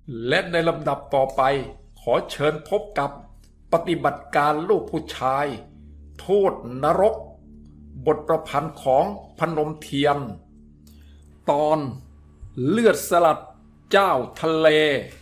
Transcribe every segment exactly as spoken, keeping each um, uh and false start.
และในลำดับต่อไปขอเชิญพบกับปฏิบัติการลูกผู้ชายโทษนรกบทประพันธ์ของพนมเทียนตอนเลือดสลัดเจ้าทะเล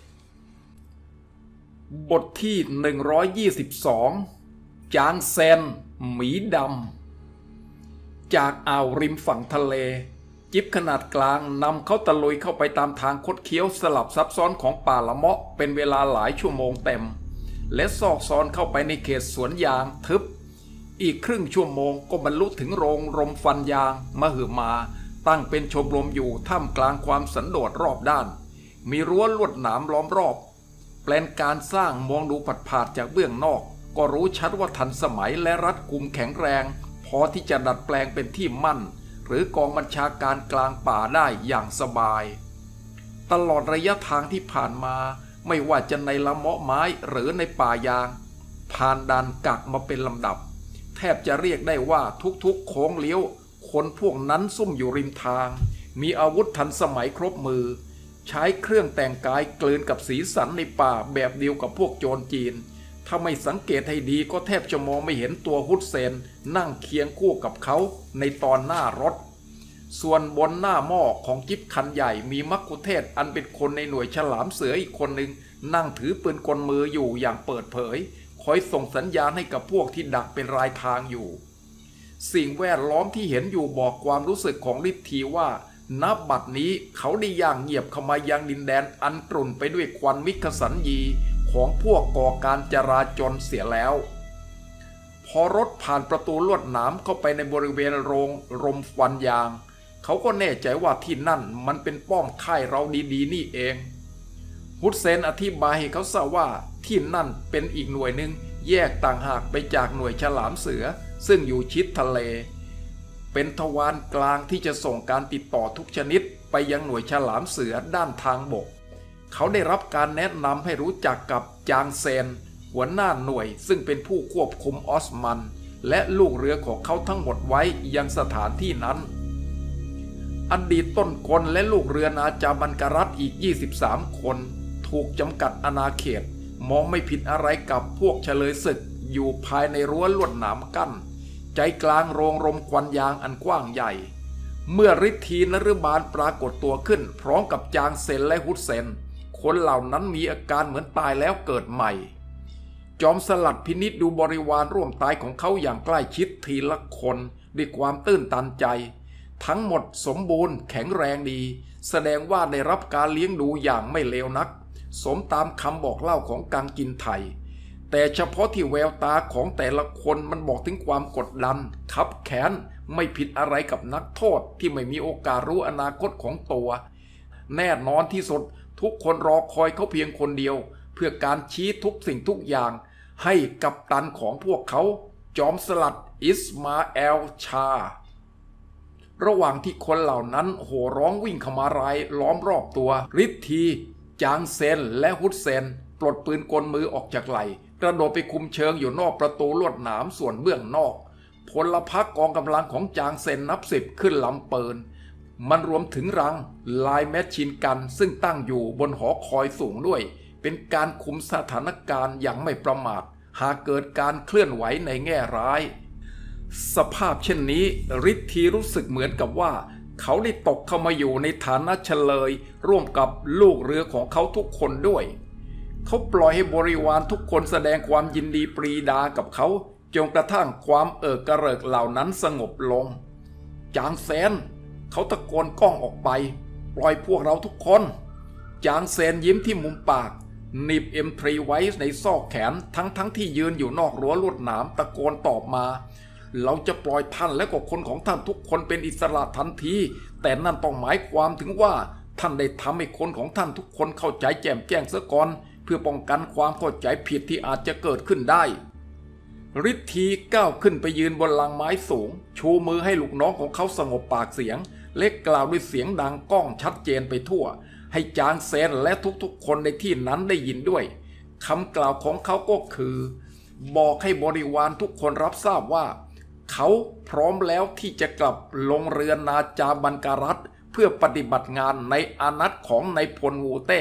บทที่หนึ่งร้อยยี่สิบสองจางแซนหมีดำจากอ่าวริมฝั่งทะเลจิ๊บขนาดกลางนำเขาตะลุยเข้าไปตามทางคดเคี้ยวสลับซับซ้อนของป่าละเมาะเป็นเวลาหลายชั่วโมงเต็มและซอกซอนเข้าไปในเขตสวนยางทึบอีกครึ่งชั่วโมงก็บรรลุถึงโรงรมฟันยางมหึมาตั้งเป็นชมรมอยู่ท่ามกลางความสันโดษรอบด้านมีรั้วลวดหนามล้อมรอบแปลนการสร้างมองดูผัดผาดจากเบื้องนอกก็รู้ชัดว่าทันสมัยและรัดกุมแข็งแรงพอที่จะดัดแปลงเป็นที่มั่นหรือกองบัญชาการกลางป่าได้อย่างสบายตลอดระยะทางที่ผ่านมาไม่ว่าจะในละเมาะไม้หรือในป่ายางผ่านด่านกักมาเป็นลำดับแทบจะเรียกได้ว่าทุกๆโค้งเลี้ยวคนพวกนั้นซุ่มอยู่ริมทางมีอาวุธทันสมัยครบมือใช้เครื่องแต่งกายกลืนกับสีสันในป่าแบบเดียวกับพวกโจรจีนถ้าไม่สังเกตให้ดีก็แทบจะมองไม่เห็นตัวฮุดเซนนั่งเคียงคู่กับเขาในตอนหน้ารถส่วนบนหน้าหม้อของจิ๊บคันใหญ่มีมักคุเทศอันเป็นคนในหน่วยฉลามเสืออีกคนหนึ่งนั่งถือปืนกลมืออยู่อย่างเปิดเผยคอยส่งสัญญาณให้กับพวกที่ดักเป็นรายทางอยู่สิ่งแวดล้อมที่เห็นอยู่บอกความรู้สึกของฤทธีว่าณบัดนี้เขาได้ย่างเงียบเข้ามายังดินแดนอันกรุ่นไปด้วยควันมิขสัญญีของพวกก่อการจราจรเสียแล้วพอรถผ่านประตูลวดหนามเข้าไปในบริเวณโรงรมฟันยางเขาก็แน่ใจว่าที่นั่นมันเป็นป้อมค่ายเราดีๆนี่เองฮุดเซนอธิบายให้เขาทราบว่าที่นั่นเป็นอีกหน่วยหนึ่งแยกต่างหากไปจากหน่วยฉลามเสือซึ่งอยู่ชิดทะเลเป็นทวารกลางที่จะส่งการติดต่อทุกชนิดไปยังหน่วยฉลามเสือด้านทางบกเขาได้รับการแนะนำให้รู้จักกับจางเซนหัวหน้าหน่วยซึ่งเป็นผู้ควบคุมออสมันและลูกเรือของเขาทั้งหมดไว้ยังสถานที่นั้นอดีตต้นกลและลูกเรือนาจาบันการัตอีกยี่สิบสามคนถูกจำกัดอาณาเขตมองไม่ผิดอะไรกับพวกเฉลยศึกอยู่ภายในรั้วลวดหนามกั้นใจกลางโรงรมควันยางอันกว้างใหญ่เมื่อฤทธีนฤบาลปรากฏตัวขึ้นพร้อมกับจางเซนและฮุดเซนคนเหล่านั้นมีอาการเหมือนตายแล้วเกิดใหม่จอมสลัดพินิจดูบริวารร่วมตายของเขาอย่างใกล้ชิดทีละคนด้วยความตื้นตันใจทั้งหมดสมบูรณ์แข็งแรงดีแสดงว่าได้รับการเลี้ยงดูอย่างไม่เลวนักสมตามคำบอกเล่าของกังกินไทยแต่เฉพาะที่แววตาของแต่ละคนมันบอกถึงความกดดันคับแค้นไม่ผิดอะไรกับนักโทษที่ไม่มีโอกาสรู้อนาคตของตัวแน่นอนที่สุดทุกคนรอคอยเขาเพียงคนเดียวเพื่อการชี้ทุกสิ่งทุกอย่างให้กัปตันของพวกเขาจอมสลัดอิสมาเอลชาระหว่างที่คนเหล่านั้นโห่ร้องวิ่งเข้ามารายล้อมรอบตัวฤทธีจางเซนและฮุดเซนปลดปืนกลมือออกจากไหล่กระโดดไปคุมเชิงอยู่นอกประตูลวดหนามส่วนเบื้องนอกพลพรรคกองกำลังของจางเซนนับสิบขึ้นลำปืนมันรวมถึงรังลายแมชชีนกันซึ่งตั้งอยู่บนหอคอยสูงด้วยเป็นการคุมสถานการณ์อย่างไม่ประมาทหากเกิดการเคลื่อนไหวในแง่ร้ายสภาพเช่นนี้ฤทธีรู้สึกเหมือนกับว่าเขาได้ตกเข้ามาอยู่ในฐานะเฉลยร่วมกับลูกเรือของเขาทุกคนด้วยเขาปล่อยให้บริวารทุกคนแสดงความยินดีปรีดากับเขาจนกระทั่งความเอิกกระเริกเหล่านั้นสงบลงจางเซนเขาตะโกนก้องออกไปปล่อยพวกเราทุกคนจางเซนยิ้มที่มุมปากหนีบเอ็มทรีไว้ในซอกแขนทั้งทั้งที่ยืนอยู่นอกรั้วลวดหนามตะโกนตอบมาเราจะปล่อยท่านและก็คนของท่านทุกคนเป็นอิสระทันทีแต่นั่นต้องหมายความถึงว่าท่านได้ทำให้คนของท่านทุกคนเข้าใจแจ่มแจ้งเสียก่อนเพื่อป้องกันความเข้าใจผิดที่อาจจะเกิดขึ้นได้ฤทธีก้าวขึ้นไปยืนบนลังไม้สูงชูมือให้ลูกน้องของเขาสงบปากเสียงเล็กกล่าวด้วยเสียงดังก้องชัดเจนไปทั่วให้จางเซนและทุกๆคนในที่นั้นได้ยินด้วยคำกล่าวของเขาก็คือบอกให้บริวารทุกคนรับทราบว่าเขาพร้อมแล้วที่จะกลับลงเรือนาจาบันการัตเพื่อปฏิบัติงานในอานัตของนายพลวูเต้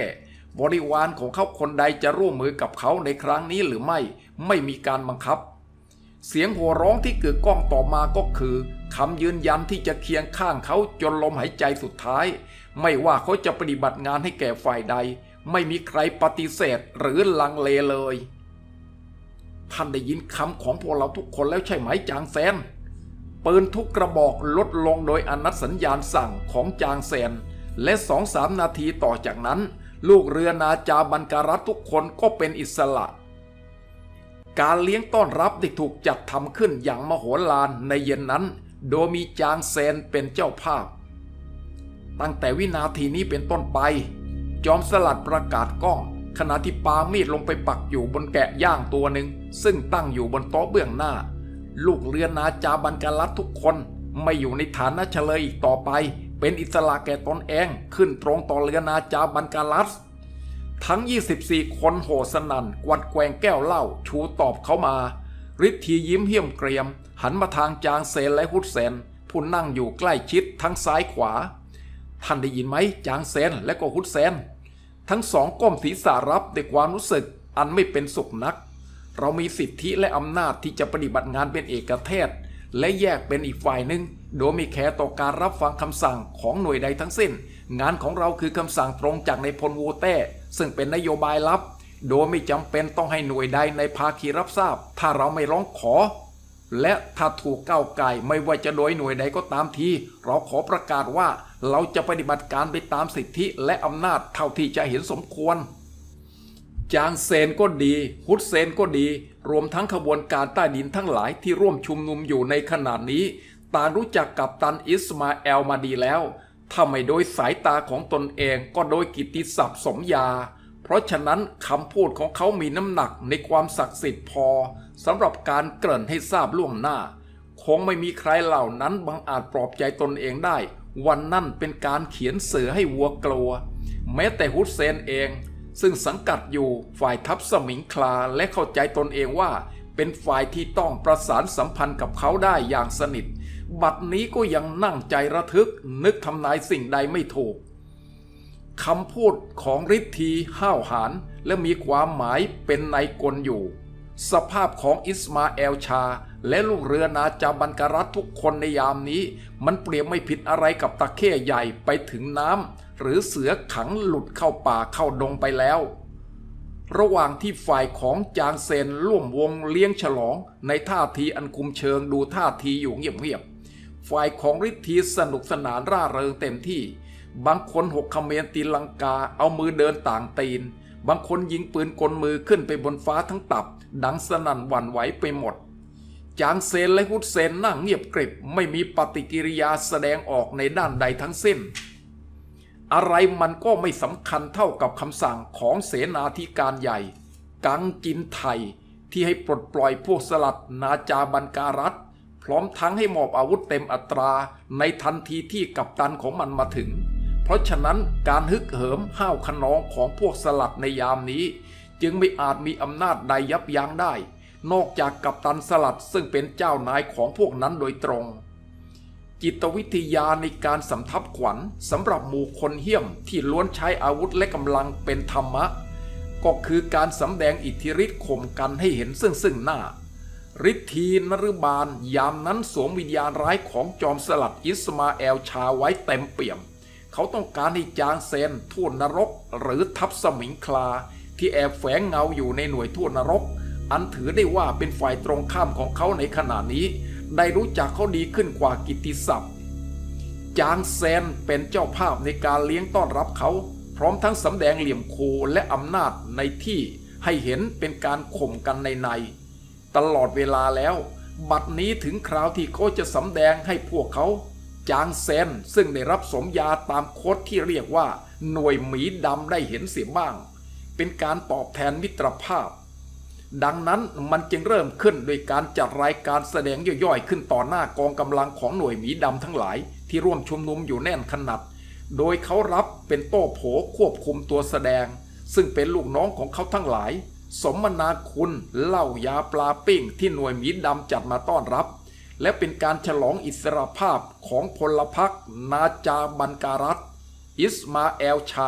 บริวารของเขาคนใดจะร่วมมือกับเขาในครั้งนี้หรือไม่ไม่มีการบังคับเสียงหัวร้องที่กึกก้องต่อมาก็คือคำยืนยันที่จะเคียงข้างเขาจนลมหายใจสุดท้ายไม่ว่าเขาจะปฏิบัติงานให้แก่ฝ่ายใดไม่มีใครปฏิเสธหรือลังเลเลยท่านได้ยินคำของพวกเราทุกคนแล้วใช่ไหมจางแซนปืนทุกกระบอกลดลงโดยอนัตสัญญาณสั่งของจางแซนและสองสามนาทีต่อจากนั้นลูกเรือนาจาบันการัตทุกคนก็เป็นอิสระการเลี้ยงต้อนรับได้ถูกจัดทำขึ้นอย่างมโหฬารในเย็นนั้นโดยมีจางแซนเป็นเจ้าภาพตั้งแต่วินาทีนี้เป็นต้นไปจอมสลัดประกาศก้องขณะที่ปามีดลงไปปักอยู่บนแกะย่างตัวหนึ่งซึ่งตั้งอยู่บนโต๊ะเบื้องหน้าลูกเรือนาจาบันการัตทุกคนไม่อยู่ในฐานะเฉลยอีกต่อไปเป็นอิสระแก่ตนเองขึ้นตรงต่อเรือนาจาบันการัตทั้งยี่สิบสี่คนโห่สนั่นกวัดแกว่งแก้วเหล้าชูตอบเขามาฤทธียิ้มเหี้ยมเกรียมหันมาทางจางเซนและฮุดเซนผู้นั่งอยู่ใกล้ชิดทั้งซ้ายขวาท่านได้ยินไหมจางเซนและก็ฮุดเซนทั้งสองก้มศีรษะรับด้วยความรู้สึกอันไม่เป็นสุขนักเรามีสิทธิและอำนาจที่จะปฏิบัติงานเป็นเอกเทศและแยกเป็นอีกฝ่ายหนึ่งโดยไม่แคร์ต่อการรับฟังคำสั่งของหน่วยใดทั้งสิ้นงานของเราคือคำสั่งตรงจากนายพลวูเต้ซึ่งเป็นนโยบายลับโดยไม่จำเป็นต้องให้หน่วยใดในภาคีรับทราบถ้าเราไม่ร้องขอและถ้าถูกก้าวไก่ไม่ว่าจะโดยหน่วยใดก็ตามทีเราขอประกาศว่าเราจะปฏิบัติการไปตามสิทธิและอำนาจเท่าที่จะเห็นสมควรจางเซนก็ดีฮุดเซนก็ดีรวมทั้งขบวนการใต้ดินทั้งหลายที่ร่วมชุมนุมอยู่ในขณะนี้ต่างรู้จักกัปตันอิสมาเอลมาดีแล้วถ้าไม่โดยสายตาของตนเองก็โดยกิตติศัพท์สมญาเพราะฉะนั้นคำพูดของเขามีน้ำหนักในความศักดิ์สิทธิ์พอสำหรับการเกริ่นให้ทราบล่วงหน้าคงไม่มีใครเหล่านั้นบังอาจปลอบใจตนเองได้วันนั่นเป็นการเขียนเสือให้วัวกลัวแม้แต่ฮุดเซนเองซึ่งสังกัดอยู่ฝ่ายทัพสมิงคลาและเข้าใจตนเองว่าเป็นฝ่ายที่ต้องประสานสัมพันธ์กับเขาได้อย่างสนิทบัดนี้ก็ยังนั่งใจระทึกนึกทำนายสิ่งใดไม่ถูกคำพูดของฤทธีห้าวหาญและมีความหมายเป็นในกลอยู่สภาพของอิสมาเอลชาและลูกเรือนาจาบันการัตทุกคนในยามนี้มันเปรียบไม่ผิดอะไรกับตะเข้ใหญ่ไปถึงน้ำหรือเสือขังหลุดเข้าป่าเข้าดงไปแล้วระหว่างที่ฝ่ายของจางเซนร่วมวงเลี้ยงฉลองในท่าทีอันคุมเชิงดูท่าทีอยู่เงียบๆฝ่ายของฤทธีสนุกสนานร่าเริงเต็มที่บางคนหกเขมรตีลังกาเอามือเดินต่างตีนบางคนยิงปืนกลมือขึ้นไปบนฟ้าทั้งตับดังสนั่นหวั่นไหวไปหมดจางเซนและฮุดเซนนั่งเงียบกริบไม่มีปฏิกิริยาแสดงออกในด้านใดทั้งสิ้นอะไรมันก็ไม่สำคัญเท่ากับคำสั่งของเสนาธิการใหญ่กังจินไทยที่ให้ปลดปล่อยพวกสลัดนาจาบันการัตพร้อมทั้งให้มอบอาวุธเต็มอัตราในทันทีที่กัปตันของมันมาถึงเพราะฉะนั้นการฮึกเหิมห้าวขนองของพวกสลัดในยามนี้จึงไม่อาจมีอำนาจใดยับยั้งได้นอกจากกัปตันสลัดซึ่งเป็นเจ้านายของพวกนั้นโดยตรงจิตวิทยาในการสำทับขวัญสำหรับหมู่คนเหี้ยมที่ล้วนใช้อาวุธและกำลังเป็นธรรมะก็คือการสำแดงอิทธิฤทธิ์ข่มกันให้เห็นซึ่งซึ่งหน้าฤทธีนฤบาลยามนั้นสวมวิญญาณร้ายของจอมสลัดอิสมาเอลชาไว้เต็มเปี่ยมเขาต้องการให้จางเซนทูตนรกหรือทัพสมิงคลาที่แอบแฝงเงาอยู่ในหน่วยทูตนรกอันถือได้ว่าเป็นฝ่ายตรงข้ามของเขาในขณะนี้ได้รู้จักเขาดีขึ้นกว่ากิตติศัพท์จางเซนเป็นเจ้าภาพในการเลี้ยงต้อนรับเขาพร้อมทั้งสำแดงเหลี่ยมคูและอำนาจในที่ให้เห็นเป็นการข่มกันในในตลอดเวลาแล้วบัดนี้ถึงคราวที่เขาจะสำแดงให้พวกเขาจางเซนซึ่งได้รับสมญาตามโค้ดที่เรียกว่าหน่วยหมีดำได้เห็นเสียบ้างเป็นการตอบแทนมิตรภาพดังนั้นมันจึงเริ่มขึ้นโดยการจัดรายการแสดงย่อยๆขึ้นต่อหน้ากองกำลังของหน่วยหมีดำทั้งหลายที่ร่วมชุมนุมอยู่แน่นขนาดโดยเขารับเป็นโต้โผควบคุมตัวแสดงซึ่งเป็นลูกน้องของเขาทั้งหลายสมนาคุณเหล้ายาปลาปิ้งที่หน่วยหมีดำจัดมาต้อนรับและเป็นการฉลองอิสรภาพของพลพรรคนาจาบันการัตอิสมาเอลชา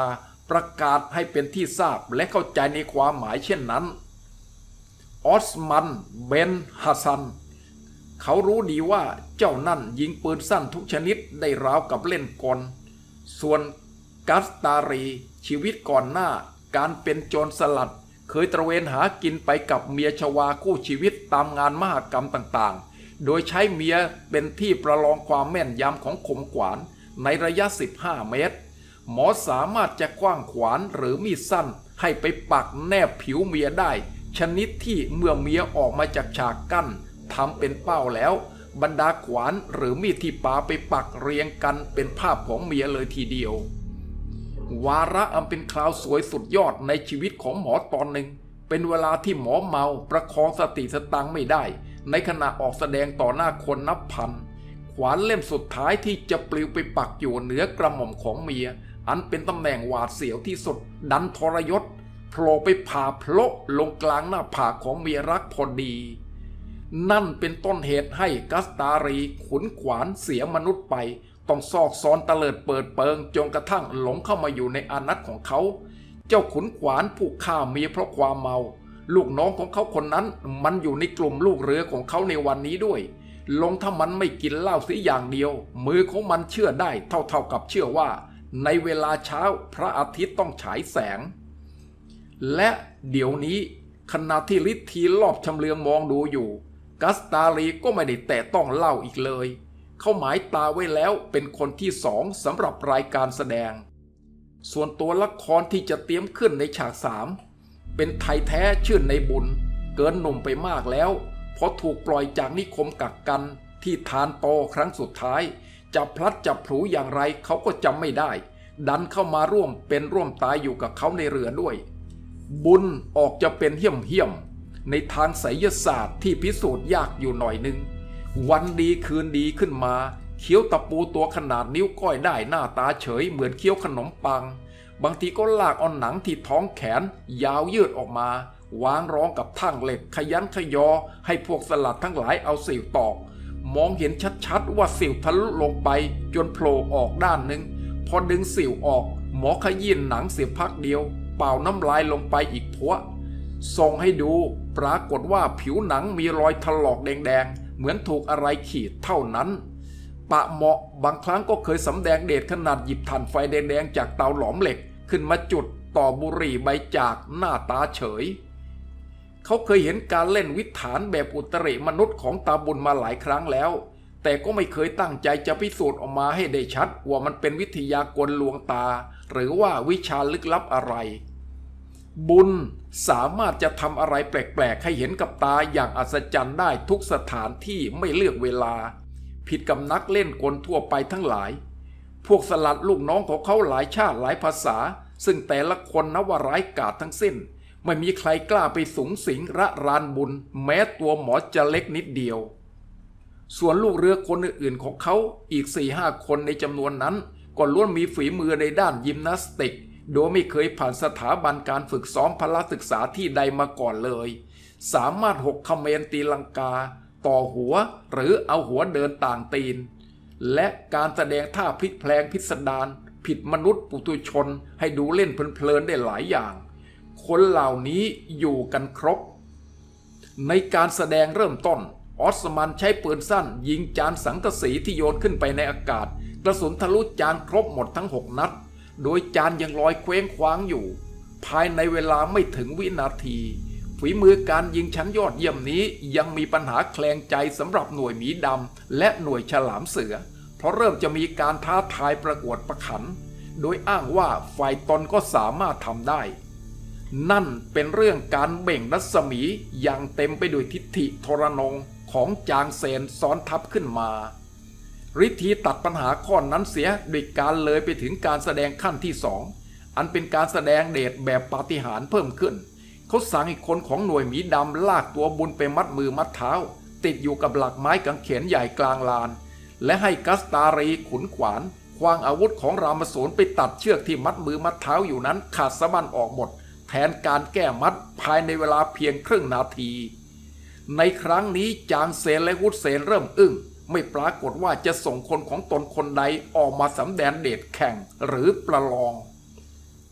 ประกาศให้เป็นที่ทราบและเข้าใจในความหมายเช่นนั้นออสมันเบนฮัสซันเขารู้ดีว่าเจ้านั่นยิงปืนสั้นทุกชนิดได้ราวกับเล่นกลส่วนกัสตารีชีวิตก่อนหน้าการเป็นโจรสลัดเคยตระเวนหากินไปกับเมียชวาคู่ชีวิตตามงานมหกรรมต่างๆโดยใช้เมียเป็นที่ประลองความแม่นยำของคมขวานในระยะสิบห้าเมตรหมอสามารถจะกว้างขวานหรือมีดสั้นให้ไปปักแนบผิวเมียได้ชนิดที่เมื่อเมียออกมาจากฉากกั้นทำเป็นเป้าแล้วบรรดาขวานหรือมีดที่ปาไปปักเรียงกันเป็นภาพของเมียเลยทีเดียววาระอันเป็นคราวสวยสุดยอดในชีวิตของหมอตอนหนึ่งเป็นเวลาที่หมอเมาประคองสติสตังไม่ได้ในขณะออกแสดงต่อหน้าคนนับพันขวานเล่มสุดท้ายที่จะปลิวไปปักอยู่เหนือกระหม่อมของเมียอันเป็นตำแหน่งหวาดเสียวที่สุดดันทรยศโผล่ไปผ่าโผล่ลงกลางหน้าผากของเมียรักพอดีนั่นเป็นต้นเหตุให้กัสตารีขุนขวานเสียมนุษย์ไปต้องซอกซอนเตลิดเปิดเปิงจนกระทั่งหลงเข้ามาอยู่ในอานัตของเขาเจ้าขุนขวานผู้ฆ่าเมียเพราะความเมาลูกน้องของเขาคนนั้นมันอยู่ในกลุ่มลูกเรือของเขาในวันนี้ด้วยลงถ้ามันไม่กินเหล้าสิอย่างเดียวมือของมันเชื่อได้เท่าๆกับเชื่อว่าในเวลาเช้าพระอาทิตย์ต้องฉายแสงและเดี๋ยวนี้ขณะที่ฤทธีรอบชำเลืองมองดูอยู่กัสตาลีก็ไม่ได้แตะต้องเหล้าอีกเลยเขาหมายตาไว้แล้วเป็นคนที่สองสำหรับรายการแสดงส่วนตัวละครที่จะเตรียมขึ้นในฉากสามเป็นไทยแท้ชื่อในบุญเกินหนุ่มไปมากแล้วเพราะถูกปล่อยจากนิคมกักกันที่ทานโตครั้งสุดท้ายจะพลัดจับผูอย่างไรเขาก็จำไม่ได้ดันเข้ามาร่วมเป็นร่วมตายอยู่กับเขาในเรือด้วยบุญออกจะเป็นเหี้ยมเหี้ยมในทางไสยศาสตร์ที่พิสูจน์ยากอยู่หน่อยนึงวันดีคืนดีขึ้นมาเคี้ยวตะปูตัวขนาดนิ้วก้อยได้หน้าตาเฉยเหมือนเคี้ยวขนมปังบางทีก็ลากเอาหนังที่ท้องแขนยาวยืดออกมาวางรองกับทั่งเหล็กขยันขยอให้พวกสลัดทั้งหลายเอาสิวตอกมองเห็นชัดๆว่าสิวทะลุลงไปจนโผล่ออกด้านหนึ่งพอดึงสิวออกหมอขยี้หนังเสียพักเดียวเป่าน้ำลายลงไปอีกพัวส่งให้ดูปรากฏว่าผิวหนังมีรอยถลอกแดงๆเหมือนถูกอะไรขีดเท่านั้นปะเหมาะบางครั้งก็เคยสำแดงเดชขนาดหยิบถ่านไฟแดงๆจากเตาหลอมเหล็กขึ้นมาจุดต่อบุหรี่ใบจากหน้าตาเฉยเขาเคยเห็นการเล่นวิถานแบบอุตริมนุษย์ของตาบุญมาหลายครั้งแล้วแต่ก็ไม่เคยตั้งใจจะพิสูจน์ออกมาให้ได้ชัดว่ามันเป็นวิทยากลลวงตาหรือว่าวิชาลึกลับอะไรบุญสามารถจะทำอะไรแปลกๆให้เห็นกับตาอย่างอัศจรรย์ได้ทุกสถานที่ไม่เลือกเวลาผิดกับนักเล่นกลทั่วไปทั้งหลายพวกสลัดลูกน้องของเขาหลายชาติหลายภาษาซึ่งแต่ละคนนับว่าร้ายกาจทั้งสิ้นไม่มีใครกล้าไปสูงสิงระรานบุญแม้ตัวหมอจะเล็กนิดเดียวส่วนลูกเรือคนอื่นๆของเขาอีก สี่ห้า คนในจำนวนนั้นก็ล้วนมีฝีมือในด้านยิมนาสติกโดยไม่เคยผ่านสถาบันการฝึกซ้อมพละศึกษาที่ใดมาก่อนเลยสามารถหกเขมรตีลังกาต่อหัวหรือเอาหัวเดินต่างตีนและการแสดงท่าพลิกแพลงพิสดารผิดมนุษย์ปุถุชนให้ดูเล่นเพลินๆได้หลายอย่างคนเหล่านี้อยู่กันครบในการแสดงเริ่มต้นออสมันใช้ปืนสั้นยิงจานสังกะสีที่โยนขึ้นไปในอากาศกระสุนทะลุจานครบหมดทั้งหกนัดโดยจานยังลอยเคว้งคว้างอยู่ภายในเวลาไม่ถึงวินาทีฝีมือการยิงชั้นยอดเยี่ยมนี้ยังมีปัญหาแคลงใจสำหรับหน่วยหมีดำและหน่วยฉลามเสือเพราะเริ่มจะมีการท้าทายประกวดประขันโดยอ้างว่าฝ่ายตนก็สามารถทำได้นั่นเป็นเรื่องการเบ่งรัศมีอย่างเต็มไปด้วยทิฐิทรนงของจางเซนซ้อนทับขึ้นมาฤทธีตัดปัญหาข้อนั้นเสียโดยการเลยไปถึงการแสดงขั้นที่สองอันเป็นการแสดงเดชแบบปาฏิหาริย์เพิ่มขึ้นเขาสั่งให้คนของหน่วยหมีดำลากตัวบุญไปมัดมือมัดเท้าติดอยู่กับหลักไม้กางเขนใหญ่กลางลานและให้กัสตารีขุนขวานขว้างอาวุธของรามสูรไปตัดเชือกที่มัดมือมัดเท้าอยู่นั้นขาดสะบั้นออกหมดแทนการแก้มัดภายในเวลาเพียงครึ่งนาทีในครั้งนี้จางเซนและฮุดเซนเริ่มอึ้งไม่ปรากฏว่าจะส่งคนของตนคนใดออกมาสำแดงเดชแข่งหรือประลอง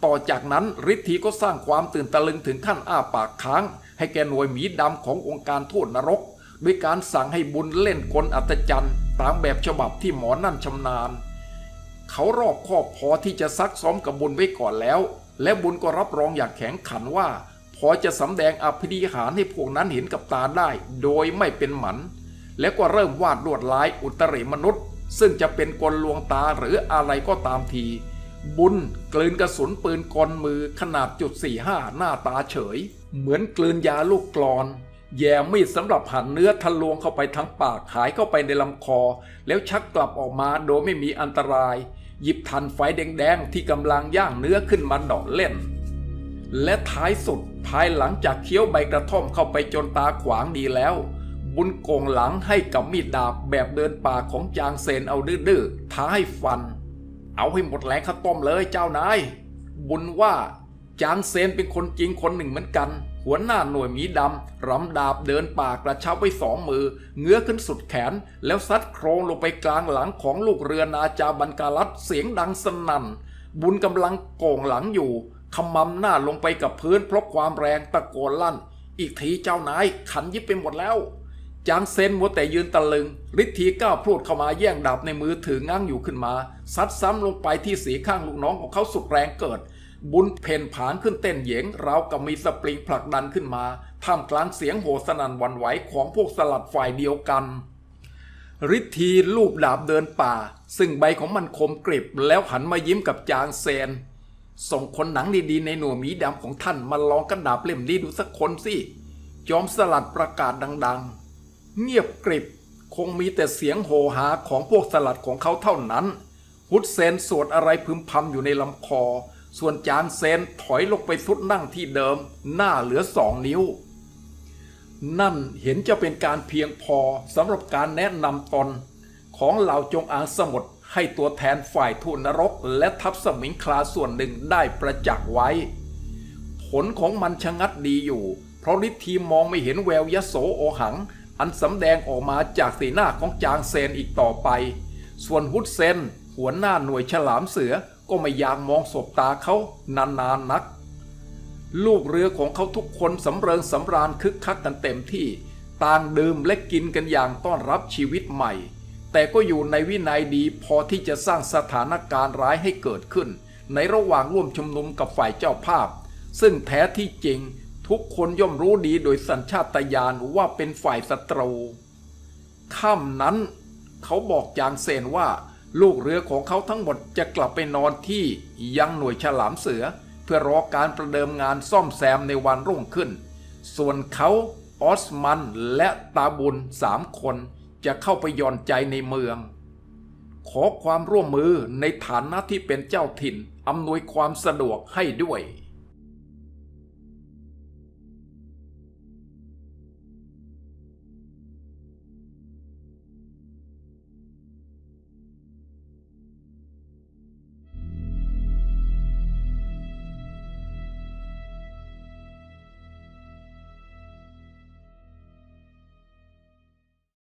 ต่อจากนั้นฤทธีก็สร้างความตื่นตะลึงถึงขั้นอ้าปากค้างให้แกหน่วยหมีดำขององค์การทูตนรกด้วยการสั่งให้บุญเล่นกลอัศจรรย์ตามแบบฉบับที่หมอนั่นชำนาญเขารอบคอบพอที่จะซักซ้อมกับบุญไว้ก่อนแล้วและบุญก็รับรองอย่างแข็งขันว่าพอจะสำแดงอภินิหารให้พวกนั้นเห็นกับตาได้โดยไม่เป็นหมันและก็เริ่มวาดลวดลายอุตริมนุษย์ซึ่งจะเป็นกลลวงตาหรืออะไรก็ตามทีบุญกลืนกระสุนปืนกลมือขนาดจุดสี่ห้าหน้าตาเฉยเหมือนกลืนยาลูกกลอนแย่มีดสำหรับหั่นเนื้อทะลวงเข้าไปทั้งปากหายเข้าไปในลำคอแล้วชักกลับออกมาโดยไม่มีอันตรายหยิบทันไฟแดงๆที่กำลังย่างเนื้อขึ้นมาเดาะเล่นและท้ายสุดภายหลังจากเคี้ยวใบกระท่อมเข้าไปจนตาขวางดีแล้วบุญโกงหลังให้กับมีดดาบแบบเดินป่าของจางเซนเอาดื้อๆท้าให้ฟันเอาให้หมดแรงข้าวต้มเลยเจ้านายบุญว่าจางเซนเป็นคนจริงคนหนึ่งเหมือนกันหัวหน้าหน่วยหมีดำรำดาบเดินป่ากระชับไว้สองมือเงื้อขึ้นสุดแขนแล้วซัดโครงลงไปกลางหลังของลูกเรือนาจาบันกาลัดเสียงดังสนั่นบุญกำลังโก่งหลังอยู่ขมำหน้าลงไปกับพื้นเพราะความแรงตะโกนลั่นอีกทีเจ้านายขันยิบไปหมดแล้วจางเซนมัวแต่ยืนตะลึงฤทธีก้าวพรวดเข้ามาแย่งดาบในมือถือง้างอยู่ขึ้นมาซัดซ้ำลงไปที่สีข้างลูกน้องของเขาสุดแรงเกิดบุญเพ่นผานขึ้นเต้นเหยงราวกับมีสปริงผลักดันขึ้นมาท่ามกลางเสียงโห่สนั่นหวั่นไหวของพวกสลัดฝ่ายเดียวกันฤทธีลูบดาบเดินป่าซึ่งใบของมันคมกริบแล้วหันมายิ้มกับจางเซนส่งคนหนังดีๆในหน่วยหมีดำของท่านมาลองกระดาบเล่มนี้ดูสักคนสิจอมสลัดประกาศดังๆเงียบกริบคงมีแต่เสียงโห่หาของพวกสลัดของเขาเท่านั้นฮุดเซนสวดอะไรพึมพำอยู่ในลำคอส่วนจางเซนถอยลงไปสุดนั่งที่เดิมหน้าเหลือสองนิ้วนั่นเห็นจะเป็นการเพียงพอสำหรับการแนะนำตนของเหล่าจงอางสมุทรให้ตัวแทนฝ่ายทูตนรกและทัพสมิงคลาส่วนหนึ่งได้ประจักษ์ไว้ผลของมันชะงัดดีอยู่เพราะฤทธีมองไม่เห็นแววยโสโอหังอันสำแดงออกมาจากสีหน้าของจางเซนอีกต่อไปส่วนฮุดเซนหัวหน้าหน่วยฉลามเสือก็ไม่อยากมองสบตาเขานานๆ น, นักลูกเรือของเขาทุกคนสำเริงสำราญคึกคักกันเต็มที่ต่างดื่มและกินกันอย่างต้อนรับชีวิตใหม่แต่ก็อยู่ในวินัยดีพอที่จะสร้างสถานการณ์ร้ายให้เกิดขึ้นในระหว่างร่วมชุมนุมกับฝ่ายเจ้าภาพซึ่งแท้ที่จริงทุกคนย่อมรู้ดีโดยสัญชาตญาณว่าเป็นฝ่ายศัตรูค่ำนั้นเขาบอกจางเซนว่าลูกเรือของเขาทั้งหมดจะกลับไปนอนที่ยังหน่วยฉลามเสือเพื่อรอการประเดิมงานซ่อมแซมในวันรุ่งขึ้นส่วนเขาออสมันและตาบุญสามคนจะเข้าไปย่อนใจในเมืองขอความร่วมมือในฐานะที่เป็นเจ้าถิ่นอำนวยความสะดวกให้ด้วย